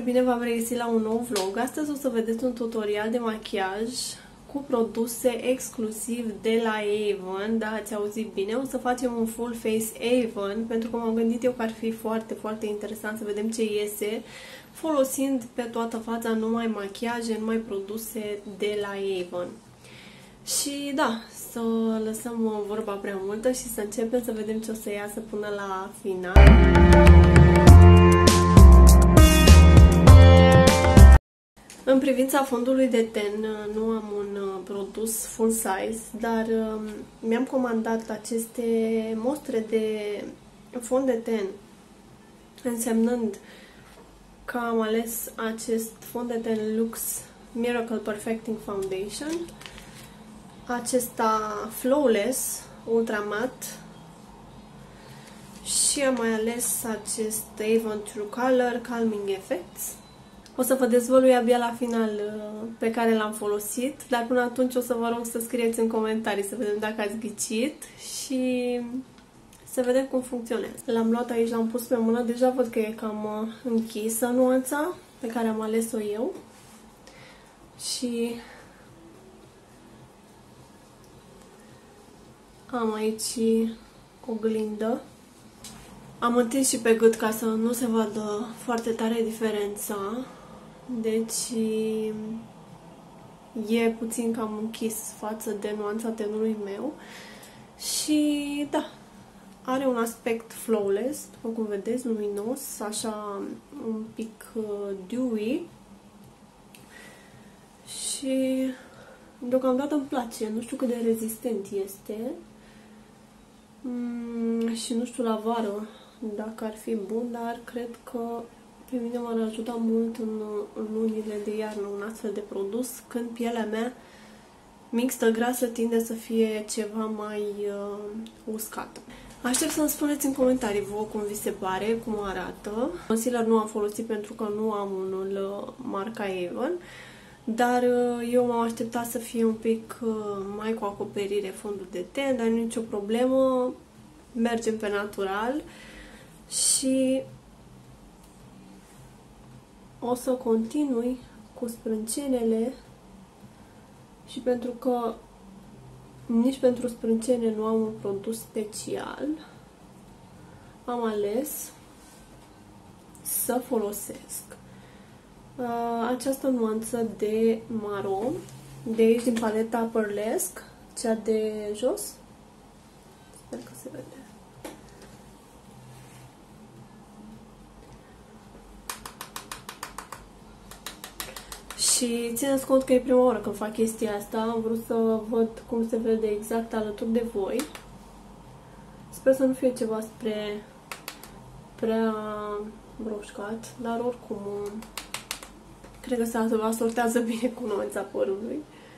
bine v-am regăsit la un nou vlog. Astăzi o să vedeți un tutorial de machiaj cu produse exclusiv de la Avon. Da, ați auzit bine. O să facem un full face Avon pentru că m-am gândit eu că ar fi foarte, foarte interesant să vedem ce iese folosind pe toată fața numai machiaje, numai produse de la Avon. Și da, să lăsăm vorba prea multă și să începem să vedem ce o să iasă până la final. În privința fondului de ten, nu am un produs full size, dar mi-am comandat aceste mostre de fond de ten, însemnând că am ales acest fond de ten Lux Miracle Perfecting Foundation, acesta Flawless Ultra Matte și am mai ales acest Avon True Color Calming Effects. O să vă dezvălui abia la final pe care l-am folosit, dar până atunci o să vă rog să scrieți în comentarii să vedem dacă ați ghicit și să vedem cum funcționează. L-am luat aici, l-am pus pe mână, deja văd că e cam închisă nuanța pe care am ales-o eu și am aici oglindă. Am întins și pe gât ca să nu se vadă foarte tare diferența, deci e puțin cam închis față de nuanța tenului meu și da, are un aspect flawless, după cum vedeți, luminos, așa un pic dewy și deocamdată îmi place, nu știu cât de rezistent este și nu știu la vară dacă ar fi bun, dar cred că pe mine m-ar ajuta mult în lunile de iarnă un astfel de produs, când pielea mea mixtă grasă tinde să fie ceva mai uscată. Aștept să-mi spuneți în comentarii vouă cum vi se pare, cum arată. Concealer nu am folosit pentru că nu am unul marca Avon, dar eu m-am așteptat să fie un pic mai cu acoperire fondul de ten, dar nu nicio problemă, mergem pe natural și o să continui cu sprâncenele și pentru că nici pentru sprâncene nu am un produs special, am ales să folosesc această nuanță de maro de aici din paleta Burlesque, cea de jos. Sper că se vede. Și țineți cont că e prima oară când fac chestia asta, am vrut să văd cum se vede exact alături de voi. Sper să nu fie ceva prea broșcat, dar oricum cred că se asortează bine cu nuanța părului.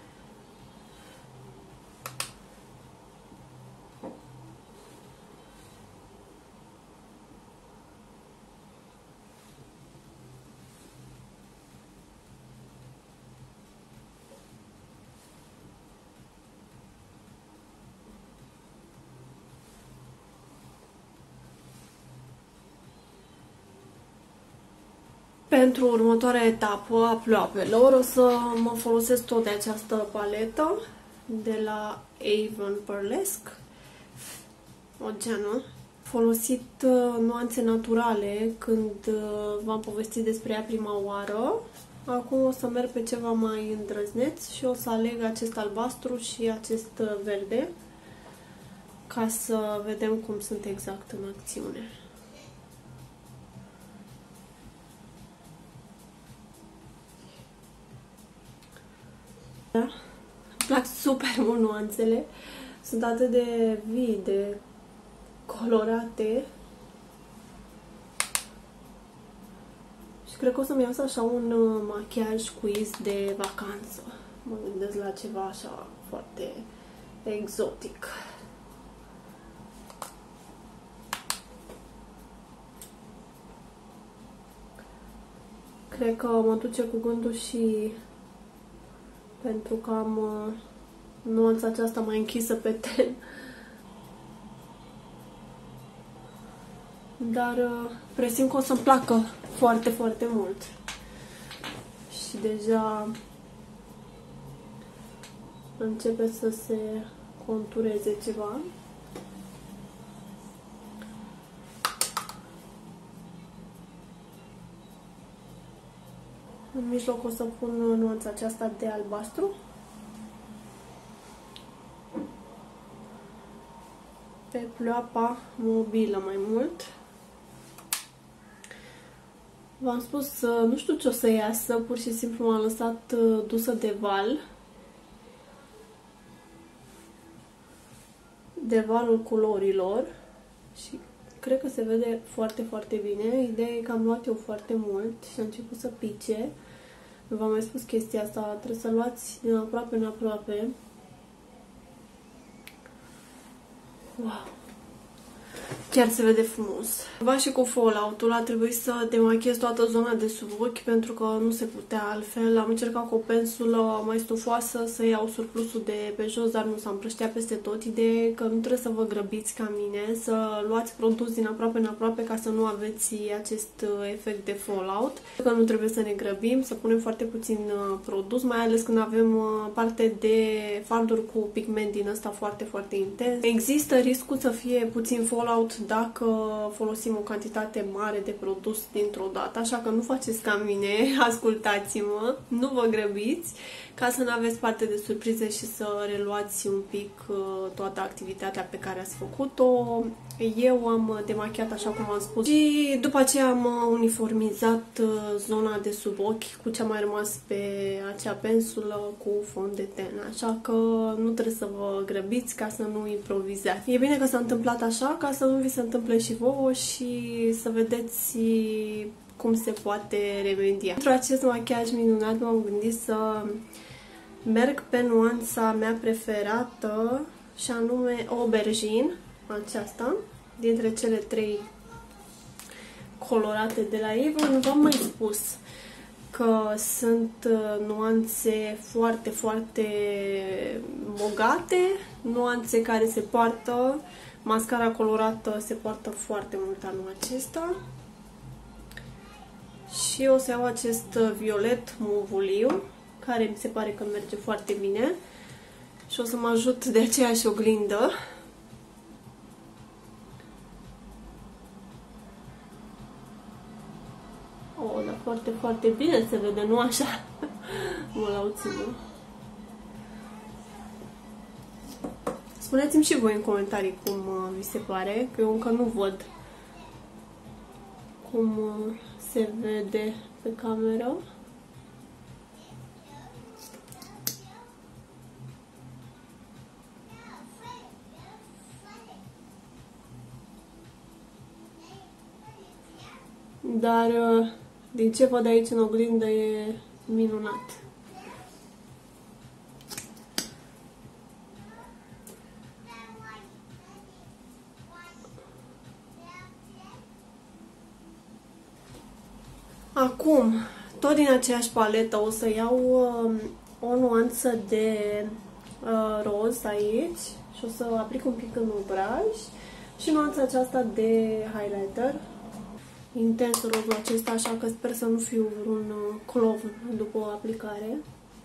Pentru următoarea etapă a ploapelor o să mă folosesc tot de această paletă de la Avon Burlesque, Oceanul. Folosit nuanțe naturale când v-am povestit despre ea prima oară. Acum o să merg pe ceva mai îndrăzneț și o să aleg acest albastru și acest verde ca să vedem cum sunt exact în acțiune. Da? Îmi plac super mult nuanțele, sunt atât de vii, de colorate și cred că o să-mi iasă așa un machiaj quiz de vacanță. Mă gândesc la ceva așa foarte exotic. Cred că mă duce cu gândul și pentru că am nuanța aceasta mai închisă pe ten. Dar presimt că o să-mi placă foarte, foarte mult. și deja începe să se contureze ceva. În mijloc o să pun nuanța aceasta de albastru. Pe pleoapa mobilă mai mult. V-am spus, nu știu ce o să iasă, pur și simplu m-am lăsat dusă de valul culorilor și cred că se vede foarte, foarte bine. Ideea e că am luat eu foarte mult și a început să pice. V-am mai spus chestia asta, trebuie să luați din aproape în aproape. Wow! Chiar se vede frumos. Va și cu fallout-ul a trebuit să demachez toată zona de sub ochi pentru că nu se putea altfel. Am încercat cu o pensulă mai stufoasă să iau surplusul de pe jos, dar nu s-a împrăștiat peste tot. Ideea e că nu trebuie să vă grăbiți ca mine, să luați produs din aproape în aproape ca să nu aveți acest efect de fallout. Că nu trebuie să ne grăbim, să punem foarte puțin produs, mai ales când avem parte de farduri cu pigment din ăsta foarte, foarte intens. Există riscul să fie puțin fallout dacă folosim o cantitate mare de produs dintr-o dată, așa că nu faceți ca mine, ascultați-mă, nu vă grăbiți, ca să nu aveți parte de surprize și să reluați un pic toată activitatea pe care ați făcut-o. Eu am demachiat așa cum am spus și după aceea am uniformizat zona de sub ochi cu ce a mai rămas pe acea pensulă cu fond de ten, așa că nu trebuie să vă grăbiți ca să nu improvizați. E bine că s-a întâmplat așa, ca să nu vi se întâmple și vouă și să vedeți cum se poate remedia. Pentru acest machiaj minunat m-am gândit să merg pe nuanța mea preferată și anume aubergine, aceasta, dintre cele 3 colorate de la Avon. V-am mai spus că sunt nuanțe foarte, foarte bogate, nuanțe care se poartă. Mascara colorată se poartă foarte mult anul acesta. Și o să iau acest violet movuliu, care mi se pare că merge foarte bine. Și o să mă ajut de aceeași oglindă. Oh, dar foarte, foarte bine se vede, nu așa? Mă lauțim. Spuneți-mi și voi în comentarii cum vi se pare, că eu încă nu văd cum se vede pe cameră. Dar din ce văd aici în oglindă e minunat. Acum, tot din aceeași paletă o să iau o nuanță de roz aici și o să aplic un pic în obraj și nuanța aceasta de highlighter. Intens rozul acesta, așa că sper să nu fiu vreun clovn după o aplicare.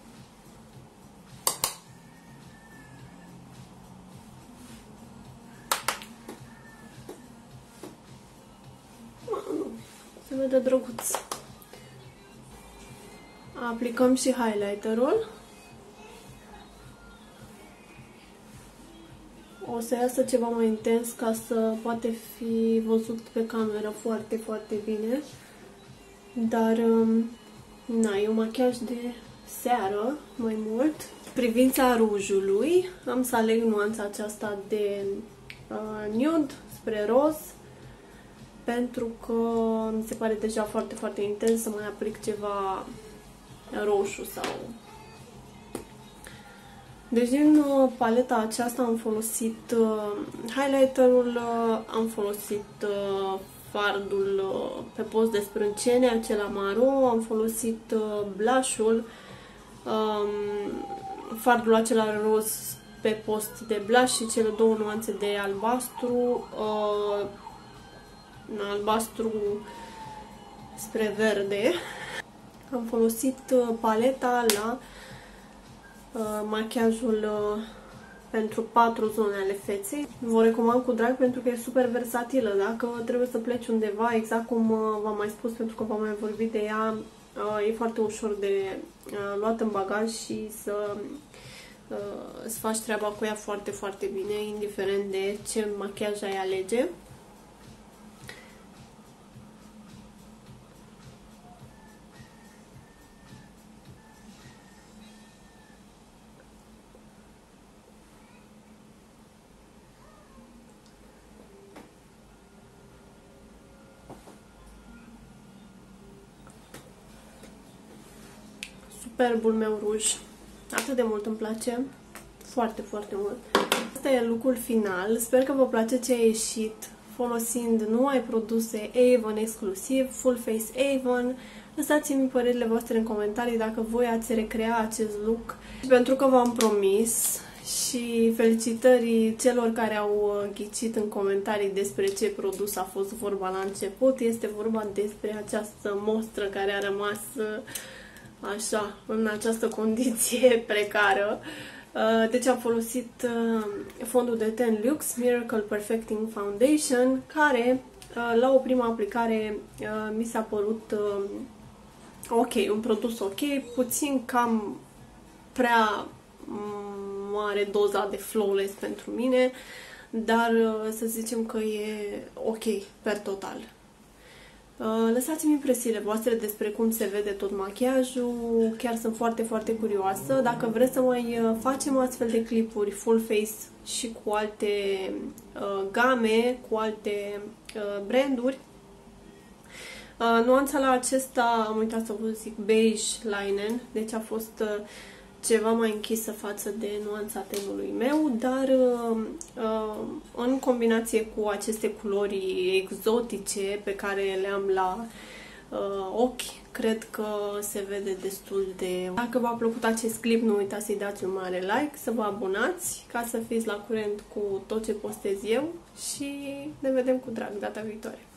Se vede drăguț. Aplicăm și highlighterul. O să iasă ceva mai intens ca să poate fi văzut pe cameră foarte, foarte bine. Dar, na, e un machiaj de seară, mai mult. Privința rujului, am să aleg nuanța aceasta de nude spre roz, pentru că mi se pare deja foarte, foarte intens să mai aplic ceva roșu sau... Deci din paleta aceasta am folosit highlighterul, am folosit fardul pe post de sprâncene, acela maro, am folosit blush-ul, fardul acela roz pe post de blush și cele 2 nuanțe de albastru, albastru spre verde. Am folosit paleta la machiajul pentru 4 zone ale feței. Vă recomand cu drag pentru că e super versatilă. Dacă trebuie să pleci undeva, exact cum v-am mai spus, pentru că v-am mai vorbit de ea, e foarte ușor de luat în bagaj și să îți faci treaba cu ea foarte, foarte bine, indiferent de ce machiaj ai alege. Superbul meu ruj. Atât de mult îmi place. Foarte, foarte mult. Asta e look-ul final. Sper că vă place ce a ieșit folosind numai produse Avon exclusiv, Full Face Avon. Lăsați-mi părerile voastre în comentarii dacă voi ați recrea acest look. Pentru că v-am promis, și felicitări celor care au ghicit în comentarii despre ce produs a fost vorba la început. Este vorba despre această mostră care a rămas așa, în această condiție precară. Deci am folosit fondul de Ten Lux Miracle Perfecting Foundation, care la o primă aplicare mi s-a părut ok, un produs ok, puțin cam prea mare doza de flawless pentru mine, dar să zicem că e ok per total. Lăsați-mi impresiile voastre despre cum se vede tot machiajul, chiar sunt foarte, foarte curioasă. Dacă vreți să mai facem astfel de clipuri full face și cu alte game, cu alte branduri, nuanța la acesta, am uitat să vă zic, beige linen, deci a fost ceva mai închisă față de nuanța tenului meu, dar în combinație cu aceste culori exotice pe care le am la ochi, cred că se vede destul de... Dacă v-a plăcut acest clip, nu uitați să-i dați un mare like, să vă abonați ca să fiți la curent cu tot ce postez eu și ne vedem cu drag data viitoare.